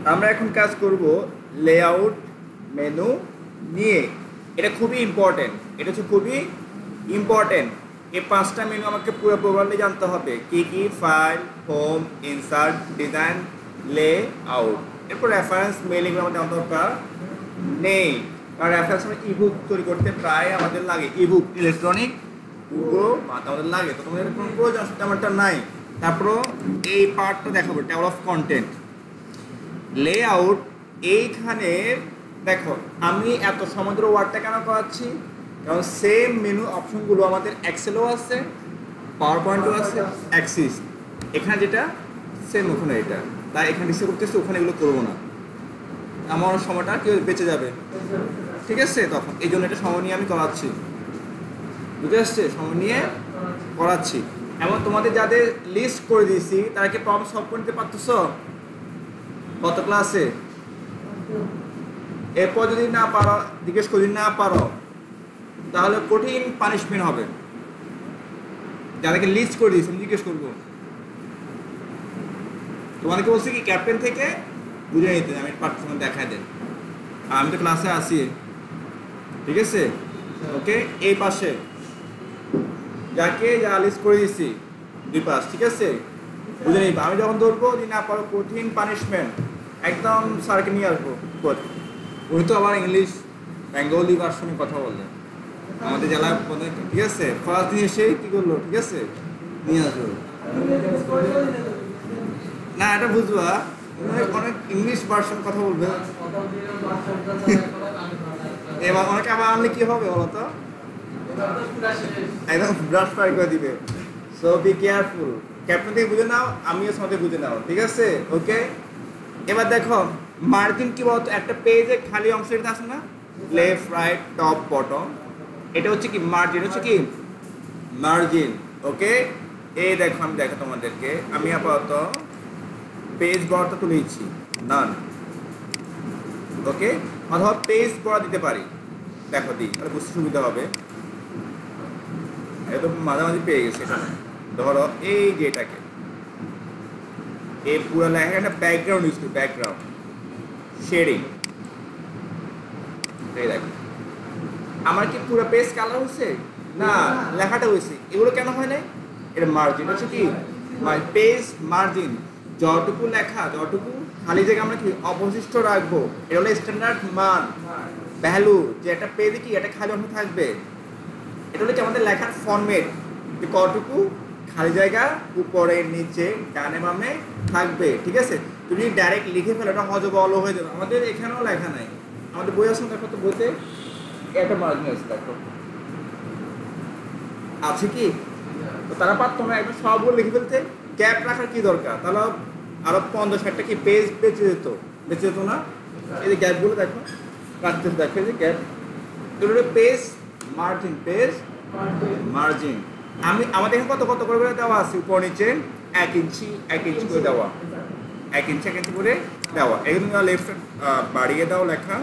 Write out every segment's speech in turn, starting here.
আমরা এখন কাজ করব লেআউট মেনু নিয়ে। এটা খুবই ইম্পর্টেন্ট, এটা হচ্ছে খুবই ইম্পর্টেন্ট। এই 5টা মেনু আমাকে পুরো প্রোগ্রামে জানতে হবে, কি কি? File, home, insert, design, layout. এরপর রেফারেন্স মেইল এগুলো আমাদের জানতে দরকার নেই, কারণ রেফারেন্স আমরা ইবুক তৈরি করতে প্রায় আমাদের লাগে, ইবুক ইলেকট্রনিক বুকগুলো আমাদের লাগে। তো তোমাদের কোনো প্রয়োজন তেমনটা নাই। তারপরও এই পার্টটা দেখাবো, টেবল অফ কন্টেন্ট, লেআউট। এইখানে দেখো আমি এত সমুদ্র ওয়ার্ডটা কেন করাচ্ছি, কারণ সেম মেনু অপশনগুলো আমাদের এক্সেলও আছে, পাওয়ার পয়েন্টও আছে, অ্যাক্সিস। এখানে যেটা সেম ওখানে এটা, তাই এখানে ডিসে করতেছি, ওখানে এগুলো করবো না, আমার সময়টা কেউ বেঁচে যাবে, ঠিক আছে? তখন এই জন্য এটা সময় নিয়ে আমি করাচ্ছি, বুঝে আসছে? সময় নিয়ে করাচ্ছি। এবং তোমাদের যাদের লিস্ট করে দিয়েছি তারা কি প্রবলেম সলভ করে নিতে পারতেছ গত ক্লাসে? এরপর যদি না পারো, জিজ্ঞেস করি না পারো, তাহলে কঠিন পানিশমেন্ট হবে। যাদেরকে লিস্ট করে দিয়েছি আমি জিজ্ঞেস করবো, তোমাদেরকে বলছি কি ক্যাপ্টেন থেকে বুঝে নিতে, আমি পারফরমেন্স দেখাই দেন, আমি তো ক্লাসে আসি, ঠিক আছে? ওকে, এই পাশে যাকে যা লিস্ট করে দিয়েছি 2 পাশ, ঠিক আছে? বুঝে নিবা। আমি যখন ধরবো যদি না পারো কঠিন পানিশমেন্ট, একদম স্যারকে নিয়ে আসবো। উনি তো আবার ইংলিশ বেঙ্গলি ভার্সনে কথা বললেন আমাদের জেলায়, ঠিক আছে? ফার্স্ট দিন এসে কি করলো, ঠিক আছে, নিয়ে আসবো না, এটা বুঝবা, অনেক ইংলিশ ভার্সন কথা বলবে, এবার অনেকে আবার আনলে কি হবে বলো তো, একদম ব্রাশ ফায়ার করে দিবে। সো বি কেয়ারফুল, ক্যাপ্টেন থেকে বুঝে নাও, আমিও সাথে বুঝে নাও, ঠিক আছে? ওকে, এবার দেখো মার্জিন কি বলতো, একটা পেজে খালি অংশ এটা আছে না, লেফট রাইট টপ বটম, এটা হচ্ছে কি মার্জিন, হচ্ছে কি মার্জিন। ওকে, এই দেখো আমি দেখো তোমাদেরকে, আমি আপাতত পেজ বড়টা তুলে দিচ্ছি, নান। ওকে, অথবা পেজ বড় দিতে পারি, দেখো দিই, তাহলে বুঝতে সুবিধা হবে। একদম মাঝামাঝি পেয়ে গেছে এটা। ধরো এই যে এটাকে, এই পুরো লেখা একটা ব্যাকগ্রাউন্ড ইউজ করি, ব্যাকগ্রাউন্ড শেডিং। এই দেখো আমার কি পুরো পেজ কালার হচ্ছে না, লেখাটা হয়েছে, এগুলো কেন হয় না? এটা মার্জিন হচ্ছে কি পেজ মার্জিন, যতটুকু লেখা যতটুকু খালি জায়গা আমরা কি অবশিষ্ট রাখবো, এটা হলো স্ট্যান্ডার্ড মান ভ্যালু, যে একটা পেজে কি একটা খালি অংশ থাকবে, এটা হলো কি আমাদের লেখার ফরম্যাট, যে কতটুকু খালি জায়গা উপরে নিচে ডানে বামে থাকবে, ঠিক আছে? তুমি ডাইরেক্ট লিখে ফেলো, এটা হজবল হয়ে যাবে। আমাদের এখানেও লেখা নাই, আমাদের বই আসুন দেখো তো, বইতে একটা মার্জিন আছে, দেখো আছে কি? তো তারা পারতো না একদম সবগুলো লিখে ফেলতে, গ্যাপ রাখার কি দরকার? তাহলে আরো 50-60টা কি পেজ বেঁচে যেত না? এই যে গ্যাপগুলো দেখো কাটতে, দেখো এই যে গ্যাপ, এগুলো পেজ মার্জিন, পেজ মার্জিন। আমাদের এখানে কত কত করে দেওয়া আছে, উপর নিচে 1 ইঞ্চি 1 ইঞ্চি করে দেওয়া, 1 ইঞ্চি 1 ইঞ্চি করে দেওয়া। এগুলো লেফট বাড়িয়ে দাও লেখা,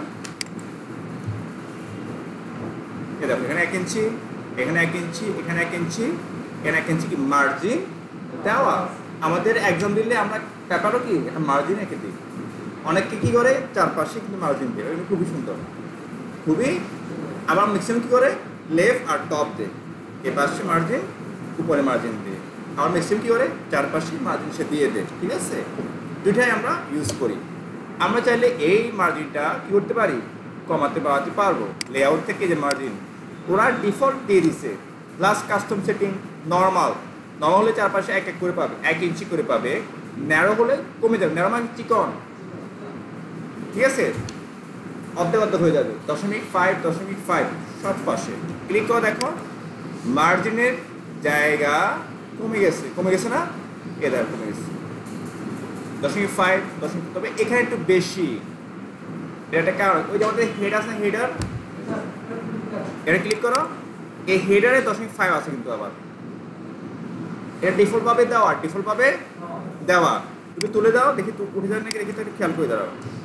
এ দেখো এখানে 1 ইঞ্চি, এখানে 1 ইঞ্চি, এখানে 1 ইঞ্চি, এখানে 1 ইঞ্চি কি মার্জিন দেওয়া। আমাদের এক্সাম দিলে আমরা পেপারও কি একটা মার্জিন এঁকে দিই, অনেককে কি করে চারপাশে কিন্তু মার্জিন দেয়, এগুলো খুবই সুন্দর, খুবই। আবার ম্যাক্সিমাম কি করে লেফট আর টপ দেয়, এ পাশে মার্জিন উপরে মার্জিন দিয়ে, আবার ম্যাক্সিমাম কি করে চারপাশে মার্জিন সে দিয়ে দেয়, ঠিক আছে? দুইটাই আমরা ইউজ করি। আমরা চাইলে এই মার্জিনটা কি করতে পারি, কমাতে বাড়াতে পারবো। লেআউট থেকে যে মার্জিন ওরা ডিফল্ট দিয়ে দিছে, প্লাস কাস্টম সেটিং নর্মাল হলে চারপাশে 1 1 করে পাবে, 1 ইঞ্চি করে পাবে, ন্যারো হলে কমে যাবে, ন্যারো মানে চিকন, ঠিক আছে? অর্ধেক হয়ে যাবে, 0.5 0.5 সব পাশে ক্লিক করে দেখো মার্জিনের জায়গা কমে গেছে না, এদের কমে গেছে 0.5 তবে এখানে একটু বেশি, এটা কারণ ওই যে আমাদের হেড আছে, হেডার, এটা ক্লিক করো, এই হেডারে 0.5 আছে, কিন্তু আবার এটা ডিফল্ট ভাবে দেওয়া, তুমি তুলে দাও দেখি উঠে যাবে নাকি, দেখি তো একটু খেয়াল করে দাও।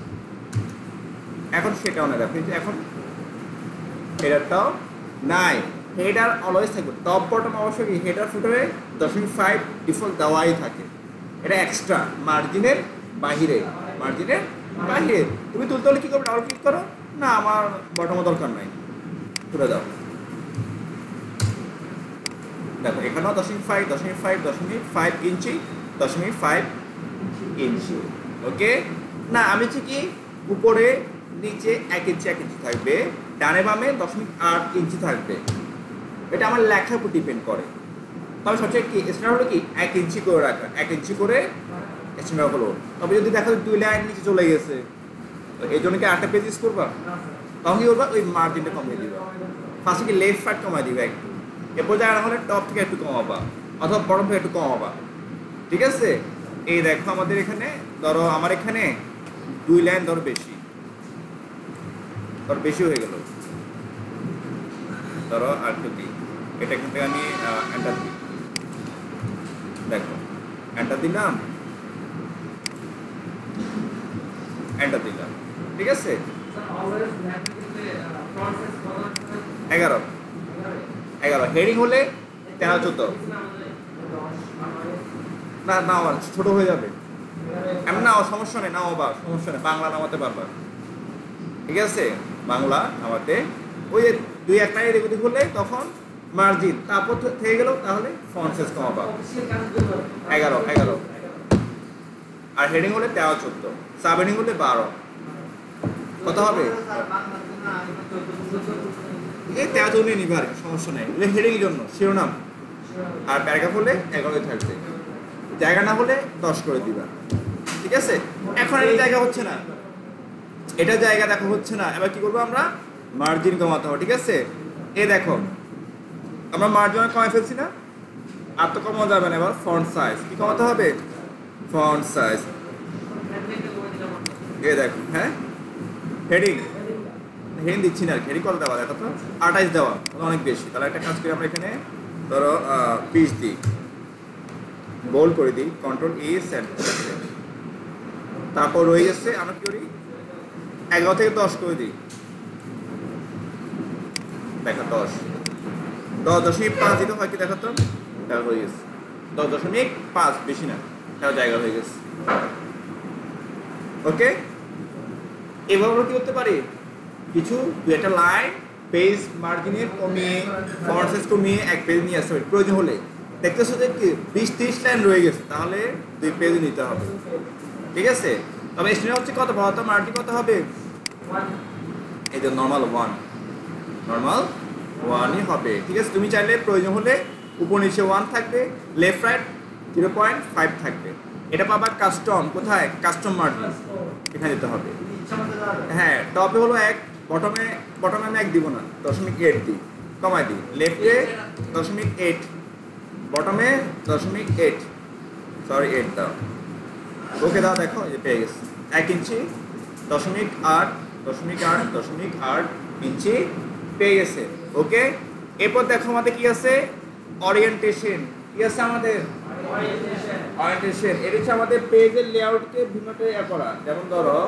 এখন সেটাও না, দেখো এখন হেডারটাও নাই, হেডার অলওয়েজ থাকবে, টপ বটম অবশ্যই হেডার ফুটারে 0.5 ডিফল্ট দেওয়াই থাকে, এটা এক্সট্রা মার্জিনের বাহির। তুমি তুলতে হলে কি করবে, ডাবল ক্লিক করো, না আমার বটমও দরকার নাই, তুলে দাও। দেখো এখানেও 0.5 0.5 0.5 ইঞ্চি 0.5 ইঞ্চি। ওকে, না আমি হচ্ছে কি উপরে নিচে 1 ইঞ্চি 1 ইঞ্চি থাকবে, ডানে বামে 0.8 ইঞ্চি থাকবে। এটা আমার লেখার উপর ডিপেন্ড করে। তবে সবচেয়ে কি স্ট্যান্ডার্ড হলো কি 1 ইঞ্চি করে রাখা, 1 ইঞ্চি করে স্ট্যান্ডার্ড হলো। তবে যদি দেখো 2 লাইন নিচে চলে গেছে, এই জন্য কি 8টা পেজ ইউজ করবা, তখন কি করবা ওই মার্জিনটা কমিয়ে দিবা। ফার্স্টে কি লেফট সাইড কমাই দিবা একটু, এরপর জায়গা হলে টপ থেকে একটু কমাবা অথবা বটম থেকে একটু কমাবা। ঠিক আছে, এই দেখো আমাদের এখানে ধরো আমার এখানে 2 লাইন ধরো বেশি, ধরো বেশি হয়ে গেল, ধরো আর একটু দিই, এটা এখান থেকে আমি এন্টার দিই। দেখো এন্টার দিলাম, এন্টার দিলাম, ঠিক আছে। 11 হেডিং হলে 13-14, না নাও ছোট হয়ে যাবে, এমন নাও সমস্যা নেই, নাও বা সমস্যা নেই, বাংলা নামাতে পারবা। ঠিক আছে, বাংলা নামাতে ওই 2-1 লাইন এদিক ওদিক হলে তখন মার্জিন, তারপর থেকে গেল তাহলে ফন্ট সাইজ কমাবা 11 আর হেডিং হলে 13-14, সাব হেডিং হলে 12। কত হবে? এই 13 নিয়ে নিবে, আর সমস্যা নেই, হেডিং এর জন্য শিরোনাম। আর প্যারাগ্রাফ হলে 11 থাকবে, জায়গা না হলে 10 করে দিবা। ঠিক আছে, এখন এটা জায়গা হচ্ছে না, এটা জায়গা দেখো হচ্ছে না, এবার কি করবো আমরা মার্জিন কমাতে হবে। ঠিক আছে, এই দেখো আমরা মার্জিন কমাই ফেলছি না, আর তো কমানো যাবে না। এবার ফন্ট সাইজ কি কমাতে হবে, ফন্ট সাইজ এই দেখো, হ্যাঁ হেডিং দিচ্ছি না, হেডিং কত দেওয়া, দেখো তো 28 দেওয়া, অনেক বেশি। তাহলে একটা কাজ করি আমরা এখানে ধরো 20 দিই, বোল্ড করে দিই, Ctrl+A সেন্ড, তারপর রয়ে গেছে আমরা কি করি 11 থেকে 10 করে দিই। দেখো 10.5 দিতে হয় কি, দেখো তো এটা হয়ে গেছে 10.5, বেশি না, তার জায়গা হয়ে গেছে। ওকে, এভাবে আমরা কি করতে পারি, কিছু 2-একটা লাইন পেজ মার্জিনের কমিয়ে ফন্ট সাইজ কমিয়ে 1 পেজ নিয়ে আসতে হবে প্রয়োজন হলে। দেখতেছো যে কি 20-30 লাইন রয়ে গেছে, তাহলে 2 পেজ নিতে হবে। ঠিক আছে, তবে স্ট্যান্ডার্ড হচ্ছে কত বড়, মার্জিন কত হবে, এই যে নরমাল 1ই হবে। ঠিক আছে, তুমি চাইলে প্রয়োজন হলে উপর নিচে 1 থাকবে, লেফট রাইট 0.5 থাকবে। এটা পাবা কাস্টম, কোথায় কাস্টম মার্জিন, এখানে দিতে হবে। হ্যাঁ, টপে হলো 1, বটমে আমি 1 দিব না, 0.8 দিই, কমাই দিই। লেফটে 0.8, বটমে 0.8, সরি 8 দাও। ওকে দাও, দেখো এই পেয়ে গেছে 1 ইঞ্চি 0.8 ইঞ্চি পেয়ে গেছে। ওকে, এরপর দেখো আমাদের কি আছে, ওরিয়েন্টেশন। কি আছে আমাদের ওরিয়েন্টেশন, এটা হচ্ছে আমাদের পেজের লেআউটকে ভিন্নতে করা। যেমন ধরো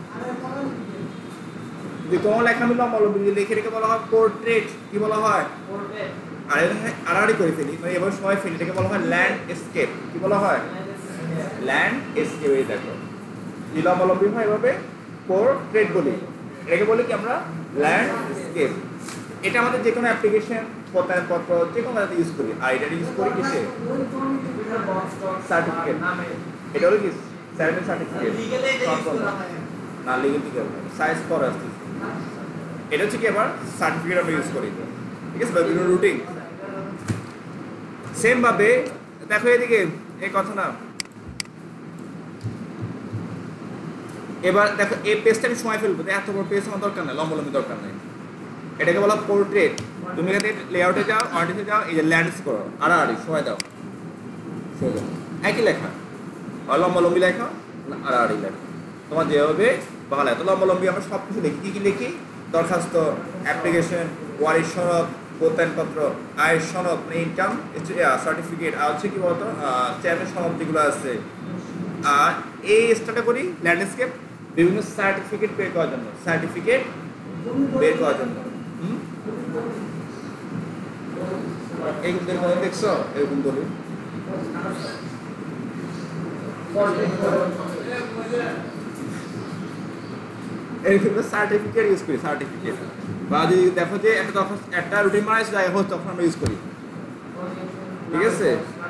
যদি কোনো লেখা আমি লম্বা লিখে রেখে বলা হয় পোর্ট্রেট, কি বলা হয়, আর আড়াআড়ি করে ফেলি, মানে এবার সময় ফেলি, এটাকে বলা হয় ল্যান্ডস্কেপ। কি বলা হয়, ল্যান্ডস্কেপ। এই দেখো কি লম্বি হয়, এভাবে পোর্ট্রেট বলি, এটাকে বলি কি আমরা ল্যান্ডস্কেপ। এটা আমাদের যে কোনো অ্যাপ্লিকেশন পত্র যে কোনো ইউজ করি, আর এটা ইউজ করি কিসে, সার্টিফিকেট। এটা হলো কি সার্টিফিকেট, না লিগেল সাইজ পরে আসছে। এটা হচ্ছে কি আবার সার্টিফিকেট আমরা ইউজ করি। ঠিক আছে, বিভিন্ন রুটিন সেম ভাবে। দেখো এদিকে এই কথা না, এবার দেখো এই পেজটা আমি সময় ফেলবো, এত বড় পেজ আমার দরকার নেই, লম্বি দরকার নেই। এটাকে বলা পোর্ট্রেট। তুমি এখানে লেআউটে যাও, অডিটে যাও, এই যে ল্যান্ডস্কেপ করো, আড়াআড়ি সময় দাও, একই লেখা, লম্বি লেখা, আড়াআড়ি লেখা, তোমার যেভাবে ভালো লাগে। তো লম্বি আমরা সব কিছু লিখি, কী কী লিখি, দরখাস্ত, অ্যাপ্লিকেশন, ওয়ারিশ সনদ, প্রত্যয়নপত্র, আয়ের সনদ, মানে ইনকাম সার্টিফিকেট, আর হচ্ছে কি বলতো চেয়ারের সনদ যেগুলো আছে। আর এই স্টার্টটা করি ল্যান্ডস্কেপ বিভিন্ন সার্টিফিকেট বের করার জন্য, এইগুলো দেখছো, এরকম বলি এরকম সার্টিফিকেট ইউজ করি, সার্টিফিকেট। বা যদি দেখো যে একটা রুটিন বানাইছে জায়গা হোক, তখন আমরা ইউজ করি। ঠিক আছে,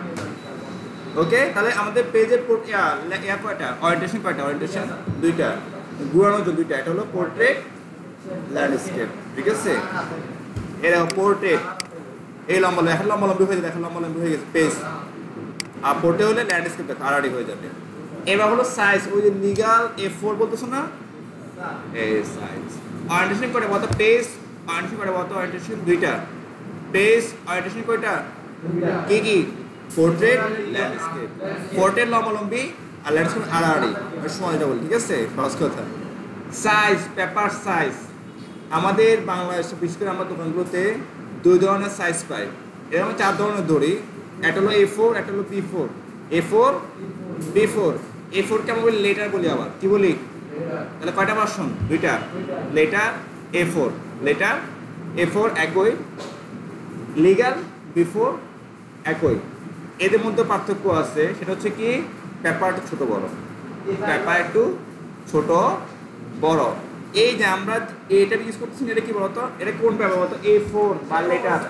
ওকে। তাহলে আমাদের পেজের কয়টা ওরিয়েন্টেশন, কয়টা ওরিয়েন্টেশন? দুইটা, ঘুরানোর জন্য দুইটা। এটা হলো পোর্ট্রেট, ল্যান্ডস্কেপ। ঠিক আছে, এরা পোর্ট্রেট এই লম্বা এখন লম্বি হয়ে যাবে, এখন লম্বি হয়ে গেছে পেজ। আর পোর্টে হলে ল্যান্ডস্কেপ দেখো আড়াআড়ি হয়ে যাবে। এবার হলো সাইজ, ওই যে লিগাল A4 বলতেছো না, এই সাইজ। ওরিয়েন্টেশন কয়টা বলতো? পেজ ওরিয়েন্টেশন কয়টা বলতো? ওরিয়েন্টেশন দুইটা। পেজ ওরিয়েন্টেশন কয়টা? কি কি? Portrait, landscape. পোর্ট্রেট লম্বি আর ল্যান্ডস্কেপ আড়াআড়ি, সময়টা বলি। ঠিক আছে, সহজ কথা। Size, paper size. আমাদের বাংলাদেশে বিশেষ করে আমার দোকানগুলোতে দুই ধরনের সাইজ পাই। এরকম 4 ধরনের ধরি। একটা হলো A4, একটা হলো B4। A4, B4। A4 কে আমরা বলি লেটার বলি, আবার কি বলি? তাহলে কয়টা ভার্সন? দুইটা, লেটার A4, লেটার A4 একই, লিগাল B4 একই। এদের মধ্যে পার্থক্য আছে, সেটা হচ্ছে কি পেপার একটু ছোট বড়, পেপার একটু ছোট বড়। এই যে আমরা এটা ইউজ করতেছি, এটা কি বলতো? এটা কোন পেপার বলতো? A4 বা লেটার।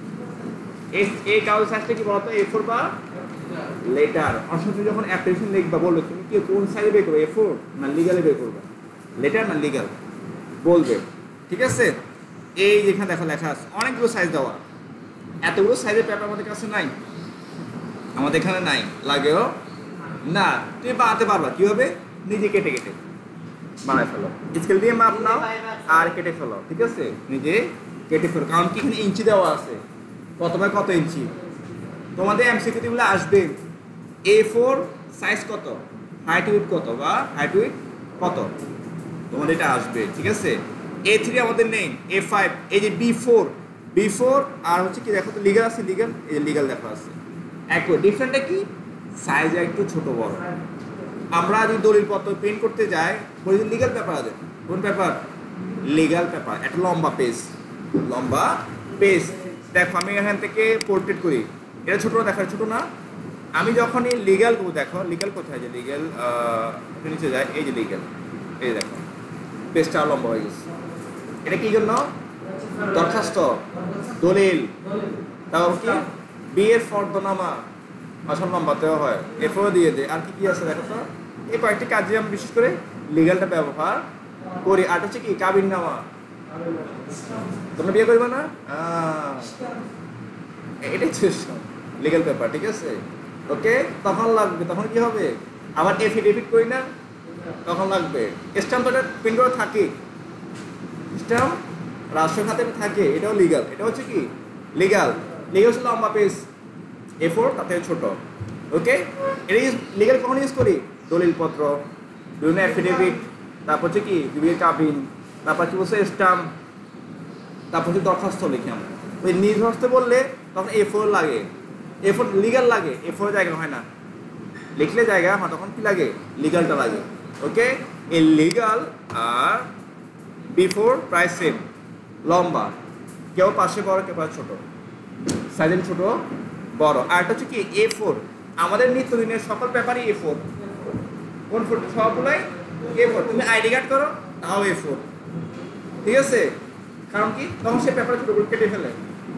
এই কাগজ সাইজটা কি বলতো? A4 বা লেটার। অর্থাৎ তুমি যখন অ্যাপ্লিকেশন লিখবা, বলবে তুমি কি কোন সাইজে বের করবে, A4 না লিগালে বের করবে, লেটার না লিগাল বলবে। ঠিক আছে, এই যেখানে দেখো লেখা আছে অনেকগুলো সাইজ দেওয়া। এতগুলো সাইজের পেপার আমাদের কাছে নাই, আমাদের এখানে নাই, লাগেও না। তুমি বানাতে পারবা কিভাবে? নিজে কেটে কেটে বানায় ফেলো, স্কেল দিয়ে মাপ নাও আর কেটে ফেলো। ঠিক আছে, নিজে কেটে ফেলো। কারণ কি এখানে ইঞ্চি দেওয়া আছে, কত বাই কত ইঞ্চি। তোমাদের এমসিকিউ গুলো আসবে A4 সাইজ কত, হাইট উইডথ কত, বা হাইট উইডথ কত, তোমাদের এটা আসবে। ঠিক আছে, A3 আমাদের নেই, A5, এই যে B4 আর হচ্ছে কি দেখো তো লিগাল আছে, লিগাল, এই যে লিগাল দেখা আছে একই। ডিফারেন্টটা কি? সাইজ একটু ছোট বড়। আমরা যদি দলিলপত্র প্রিন্ট করতে যাই, বলি যে লিগাল পেপার আছে। কোন পেপার? Legal paper. একটা লম্বা পেজ, লম্বা পেজ। দেখো আমি এখান থেকে পোর্ট্রেট করি, এটা ছোট না, দেখা ছোট না। আমি যখনই লিগাল দেখো, লিগাল কোথায়? যে লিগাল নিচে যায়, এই যে লিগাল, এই দেখো পেজটা লম্বা হয়ে গেছে। এটা কি জন্য? দরখাস্ত, দলিল, তারপর কি বিয়ের ফর্দনামা, আসল লম্বা দেওয়া হয়, A4 দিয়ে দেয়। আর কি কি আছে দেখো তো, এই কয়েকটি কাজে আমি বিশেষ করে লিগালটা ব্যবহার করি। আর হচ্ছে কি কাবিন নামা, তোমরা বিয়ে করবে না, এটাই লিগাল পেপার। ঠিক আছে, ওকে। তখন লাগবে, তখন কি হবে? আবার এফিডেভিট করি না, তখন লাগবে। স্ট্যাম্প তো প্রিন্ট করে থাকে, স্ট্যাম্প রাষ্ট্র খাতে থাকে, এটাও লিগাল। এটা হচ্ছে কি লিগাল। লিগাল হচ্ছে লম্বা পেজ, A4 তাতে ছোট। ওকে, এটা লিগাল কখন ইউজ করি? দলিলপত্র, বিভিন্ন অ্যাফিডেভিট, তারপর হচ্ছে কি বিয়ের কাবিন, তারপর কি বলছে স্ট্যাম্প, তারপর হচ্ছে দরখাস্ত লিখি আমরা। ওই নিজ হস্তে বললে তখন A4 লাগে, A4 লিগাল লাগে, A4 জায়গা হয় না, লিখলে জায়গা হয়, তখন কি লাগে? লিগালটা লাগে। ওকে, এই লিগাল আর B4 প্রায় সেম, লম্বা, কেউ পাশে বড়, কেউ পাশে ছোট, সাইজের ছোট বড়। আর এটা হচ্ছে কি A4। আমাদের নিত্যদিনের সকল পেপারই A4। কোন ফোর? সবগুলাই A4। তুমি আইডি কার্ড করো, তাও A4। ঠিক আছে, কারণ কি তখন সে পেপার ছোট করে কেটে ফেলে,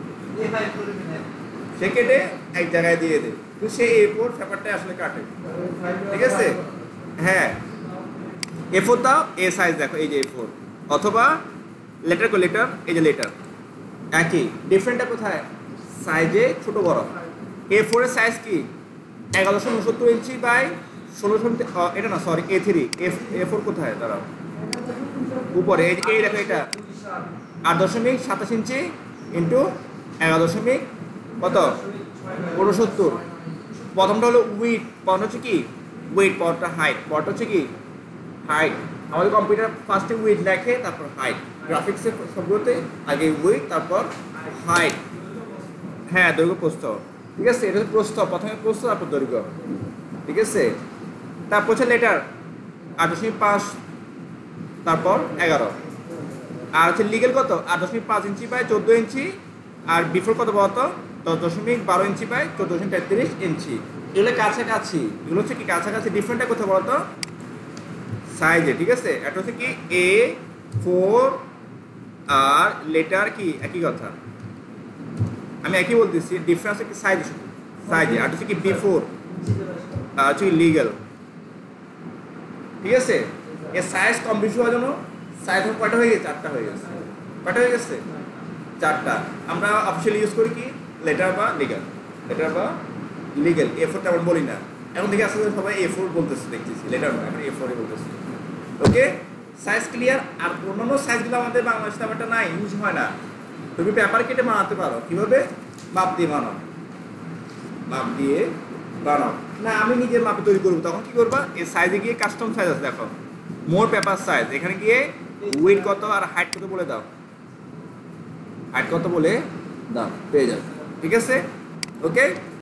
সে কেটে এক জায়গায় দিয়ে দেয়, তো সে A4 পেপারটা আসলে কাটে। ঠিক আছে, হ্যাঁ A4 দাও, এ সাইজ দেখো, এই যে A4। অথবা লেটার কো লেটার, এই যে লেটার, একই। ডিফারেন্টটা কোথায়? সাইজে ছোট বড়। A4 এর সাইজ কি 1169 ইঞ্চি বাই 16, এটা না সরি A3। A4 কোথায়? দাঁড়াও, উপরে এই দেখো, এটা 8.27 ইঞ্চি ইন্টু 11 কত 69। প্রথমটা হলো উইথ, পরটা হচ্ছে কি উইথ, পরটা হাইট, পরটা হচ্ছে কি হাইট। আমাদের কম্পিউটার ফার্স্টে উইথ লেখে, তারপর হাইট। গ্রাফিক্সে সবগুলোতে আগে উইথ, তারপর হাইট। হ্যাঁ, দৈর্ঘ্য প্রস্থ। ঠিক আছে, এটা হচ্ছে প্রস্থ, প্রথমে প্রস্থ, তারপর দৈর্ঘ্য। ঠিক আছে, তারপর হচ্ছে লেটার 8.5, তারপর 11। আর হচ্ছে লিগেল কত? 8.5 inch by 14 inch. R before কত বলতো? 10.12 ইঞ্চি বাই 14.33 ইঞ্চি। এগুলো কাছাকাছি, এগুলো হচ্ছে কি কাছাকাছি। ডিফারেন্টটা কোথায় বলতো? সাইজে, ঠিক আছে? এটা হচ্ছে কি A4 আর লেটার কি একই কথা, আমি একই বলতেছি, ডিফারেন্স কি সাইজে, শুধু সাইজে। আর হচ্ছে কি B4 আর হচ্ছে লিগ্যাল, ঠিক আছে? এর সাইজ কম বেশি হওয়ার জন্য সাইজ কয়টা হয়ে গেছে? 4টা হয়ে গেছে। কয়টা হয়ে গেছে? 4টা। আমরা অফিসিয়ালি ইউজ করি কি লেটার বা লিগ্যাল, লেটার বা লিগ্যাল। A4 তেমন বলি না এখন, থেকে আসলে সবাই A4 বলতেছে, দেখতেছি লেটার না, এখন A4 বলতেছে। ওকে, সাইজ ক্লিয়ার। আর অন্যান্য সাইজগুলো আমাদের বাংলাদেশে ব্যাপারটা নাই, ইউজ হয় না। তুমি পেপার কেটে বানাতে পারো, কিভাবে? মাপ দিয়ে বানাও, মাপ দিয়ে বানাও। না আমি নিজের মাপে তৈরি করবো, তখন কি করবা? এই সাইজে গিয়ে কাস্টম সাইজ আছে, দেখো মোর পেপার সাইজ, এখানে গিয়ে উইড কত আর হাইট কত বলে দাও, হাইট কত বলে দাও, পেয়ে যাবে, ঠিক আছে? ওকে।